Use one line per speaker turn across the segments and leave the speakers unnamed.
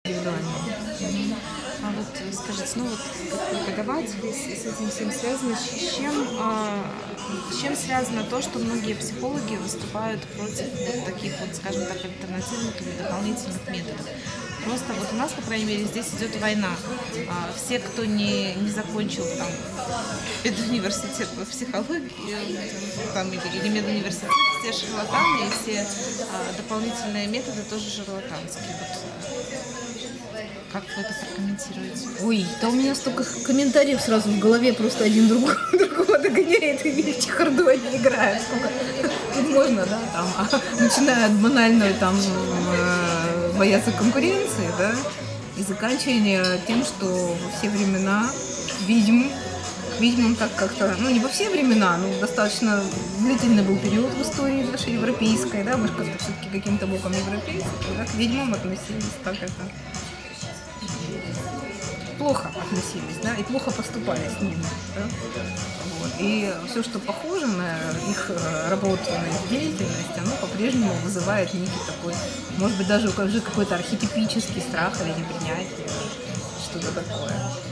индивидуально.
А вот скажите, ну вот как преподаватель с этим всем связано, с чем связано то, что многие психологи выступают против вот таких вот, скажем так, альтернативных или дополнительных методов? Просто вот у нас, по крайней мере, здесь идет война. Все, кто не закончил там педуниверситет по психологии, там, или медуниверситет, все шарлатаны, и все дополнительные методы тоже шарлатанские. Вот, как вы это прокомментируете?
Ой, да у меня столько комментариев сразу в голове, просто один другого догоняет, и в чехарду они играют. Сколько тут можно, да, там, начиная от банальной там бояться конкуренции, да, и заканчивая тем, что во все времена ведьмам так как-то, ну не во все времена, но достаточно длительный был период в истории нашей европейской, да, мы же как-то все-таки каким-то боком европейцы, да, к ведьмам относились так это плохо относились, да, и плохо поступали с ними, да? Вот. И все, что похоже на их работу, на их деятельность, оно по-прежнему вызывает некий такой, может быть, даже уже какой-то архетипический страх или непринятие, что-то такое.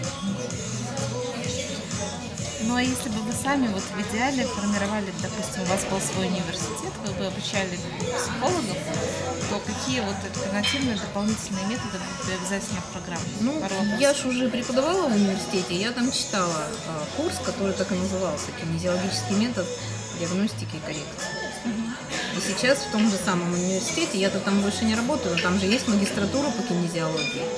Ну а если бы вы сами вот в идеале формировали, допустим, у вас был свой университет, вы бы обучали психологов, то какие вот альтернативные дополнительные методы вы бы обязательно в программе?
Ну, я же уже преподавала в университете, я там читала курс, который так и назывался «Кинезиологический метод диагностики и коррекции». И сейчас в том же самом университете, я-то там больше не работаю, но там же есть магистратура по кинезиологии.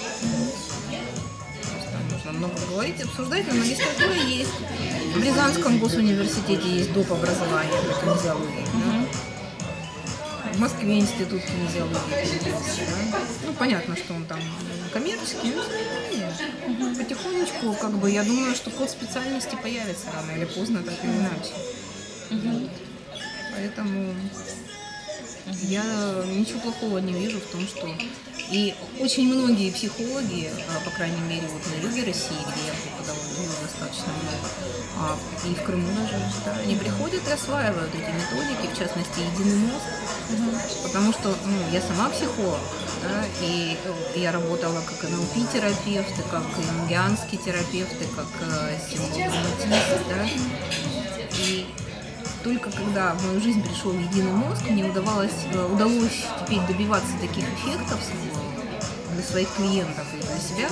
Много говорить, обсуждать, но магистратура есть. В Рязанском госуниверситете есть доп. Образование по кинезиологии. Да? В Москве институт кинезиологии. Да? Ну, понятно, что он там коммерческий, но тем не менее. Потихонечку, как бы, я думаю, что код специальности появится рано или поздно, так или иначе. Поэтому я ничего плохого не вижу в том, что и очень многие психологи, по крайней мере, вот на юге России, где я преподавала достаточно много, и в Крыму даже, да, они приходят и осваивают эти методики, в частности, единый мозг, потому что я сама психолог, да, и я работала как НЛП-терапевт, и как юнгианский терапевт, и как символизатист, да, и только когда в мою жизнь пришел единый мозг, мне удалось теперь добиваться таких эффектов для своих клиентов и для себя,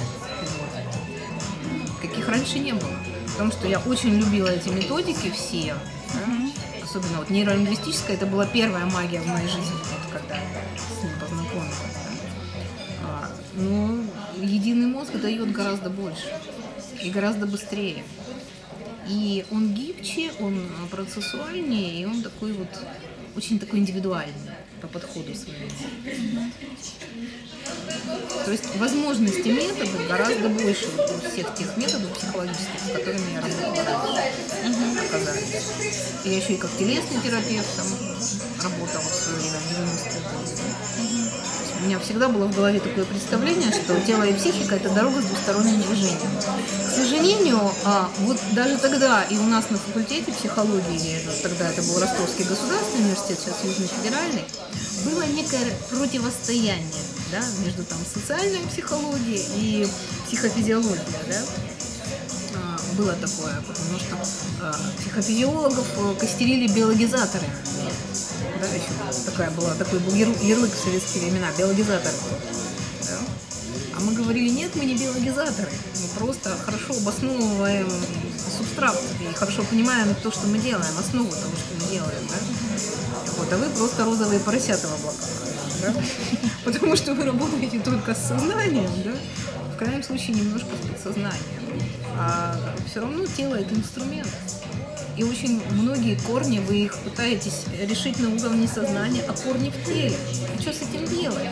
вот, каких раньше не было. Потому что я очень любила эти методики все, да? Особенно вот нейролингвистическая, это была первая магия в моей жизни, вот, когда я с ним познакомилась. Да? Но единый мозг дает гораздо больше и гораздо быстрее. И он гибче, он процессуальнее, и он такой вот, очень такой индивидуальный по подходу своему. То есть возможности методов гораздо больше у всех тех методов психологических, с которыми я работала раньше, оказались. Я еще и как телесный терапевт там работала в свое время, в 90-е годы. У меня всегда было в голове такое представление, что тело и психика – это дорога с двусторонним движением. К сожалению, вот даже тогда и у нас на факультете психологии, или тогда это был Ростовский государственный университет, сейчас Южный федеральный, было некое противостояние, да, между там социальной психологией и психофизиологией, да. Было такое, потому что психофизиологов костерили биологизаторы. Да, еще такой был ярлык в советские времена, биологизаторы. Да? А мы говорили, нет, мы не биологизаторы, мы просто хорошо обосновываем субстрат и хорошо понимаем то, что мы делаем, основу того, что мы делаем. Да? Вот, а вы просто розовые поросята в облаках. Да? Потому что вы работаете только с сознанием, да? В крайнем случае немножко с подсознанием. А все равно тело – это инструмент. И очень многие корни, вы их пытаетесь решить на уровне сознания, а корни в теле. И что с этим делать?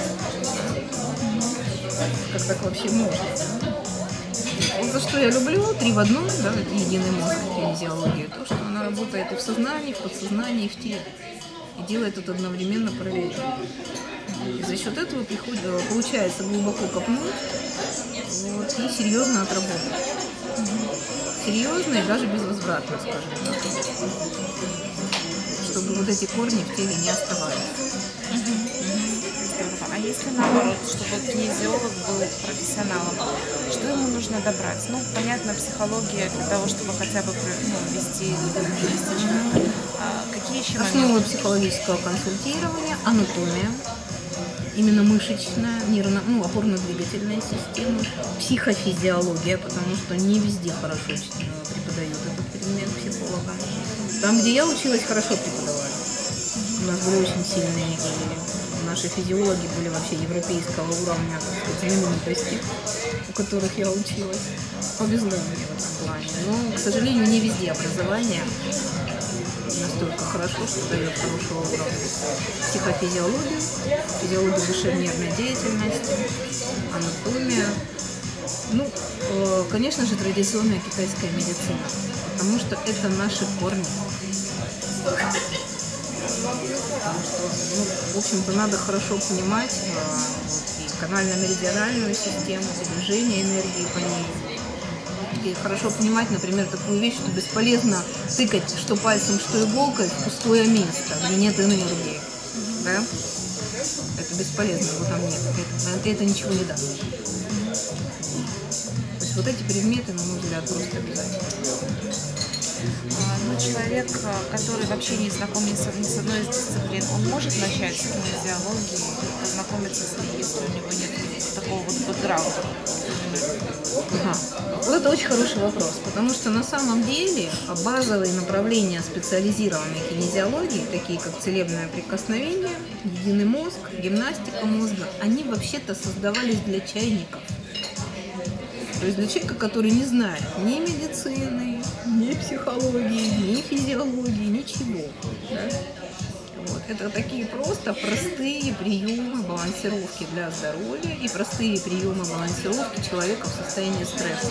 Как так вообще можно? Вот за что я люблю 3 в 1, да, это единый мозг, кинезиология, то, что она работает и в сознании, в подсознании, и в теле. И делает это одновременно параллельно. И за счет этого получается глубоко копнуть, вот, и серьезно отработать. Серьезно и даже безвозвратно, скажем так. Чтобы вот эти корни в теле не оставались.
А если наоборот, чтобы кинезиолог был профессионалом, что ему нужно добрать? Ну, понятно, психология для того, чтобы хотя бы вести человека. Какие еще
Основы
моменты?
психологического консультирования, анатомия, именно мышечная, опорно-двигательная система, психофизиология, потому что не везде хорошо преподают этот предмет психолога. Там, где я училась, хорошо преподавали. У нас были очень сильные и наши физиологи были вообще европейского уровня, так сказать, знаменитости, у которых я училась. Повезло мне в этом плане. Но, к сожалению, не везде образование настолько хорошо, что дает хорошего уровня. Психофизиология, физиология душевной деятельности, анатомия. Ну, конечно же, традиционная китайская медицина, потому что это наши корни. Потому что, в общем-то, надо хорошо понимать и канально-меридиональную систему, движение энергии по ней. И хорошо понимать, например, такую вещь, что бесполезно тыкать что пальцем, что иголкой в пустое место, где нет энергии. Да? Это бесполезно, его там нет. Это ничего не даст. То есть вот эти предметы, на мой взгляд, просто обязательно.
Ну, человек, который вообще не знаком ни с одной из дисциплин, он может начать с кинезиологии, познакомиться с ней, если у него нет такого вот бэкграунда?
Ага. Вот это очень хороший вопрос, потому что на самом деле базовые направления специализированной кинезиологии, такие как целебное прикосновение, единый мозг, гимнастика мозга, они вообще-то создавались для чайников. То есть для человека, который не знает ни медицины, ни психологии, ни физиологии, ничего. Да? Вот. Это такие просто простые приемы балансировки для здоровья и простые приемы балансировки человека в состоянии стресса.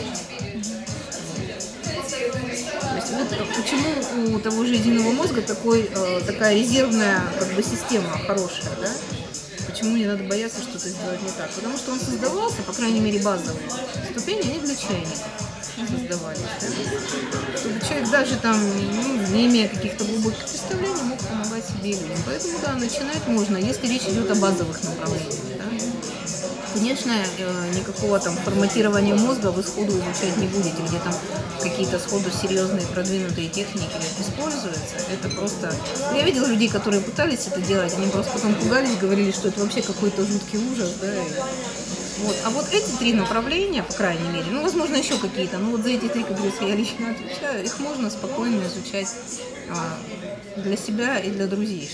То есть вот почему у того же единого мозга такая резервная система хорошая, да? Почему не надо бояться что-то сделать не так? Потому что он создавался, по крайней мере, базовые ступени, они для чайников создавались. Да? Чтобы человек даже там, не имея каких-то глубоких представлений, мог помогать себе и людям. Поэтому, да, начинать можно, если речь идет о базовых направлениях. Да? Конечно, никакого там форматирования мозга вы сходу изучать не будете, где там какие-то сходу серьезные продвинутые техники используются. Это просто... Я видела людей, которые пытались это делать, они просто потом пугались, говорили, что это вообще какой-то жуткий ужас. Да? Вот. А вот эти три направления, по крайней мере, возможно, еще какие-то, но вот за эти три, как говорится, я лично отвечаю, их можно спокойно изучать для себя и для друзей.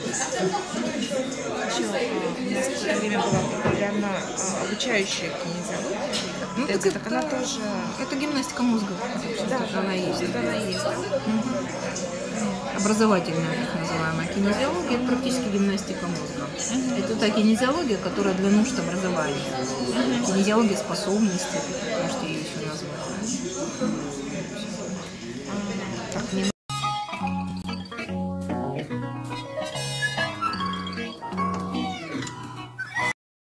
Еще у нас в это время была популярна обучающая кинезиология. Так она тоже...
Это гимнастика мозга.
Да,
она есть.
Это она есть, да?
Образовательная, так называемая кинезиология, это практически гимнастика мозга. Это та кинезиология, которая для нужд образования. Кинезиология способностей, можете ее еще назвать. Так,